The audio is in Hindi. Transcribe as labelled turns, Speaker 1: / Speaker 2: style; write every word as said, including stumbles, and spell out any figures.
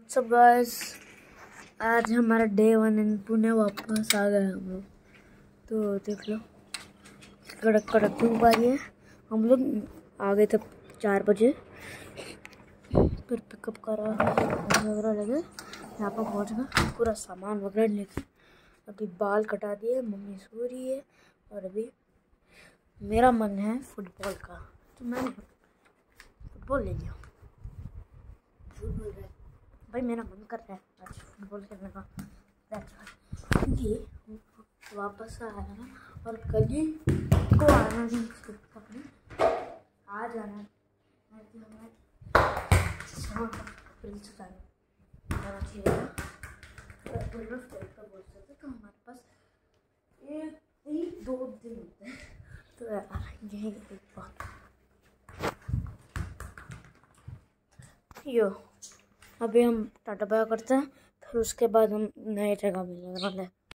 Speaker 1: सब गाइस, आज हमारा डे वन इन पुणे वापस आ गए हम लोग। तो देख लो कड़क कड़क धूप आ रही है। हम लोग आ गए थे चार बजे, फिर पिकअप करा वगैरह लगे यहाँ पर पहुँच गए, पूरा सामान वगैरह लेके अभी बाल कटा दिए, मम्मी सो रही है और अभी मेरा मन है फुटबॉल का, तो मैंने फुटबॉल ले लिया। भाई मेरा मन कर रहा है आज फुटबॉल खेलने का, क्योंकि वापस आया ना और कल ही को आना नहीं, आज आना हमें तो हमारे पास एक ही दो दिन होते हैं, तो यही एक बात यो। अभी हम टाटा बाय करते हैं, फिर उसके बाद हम नए जगह मिलने वाले हैं।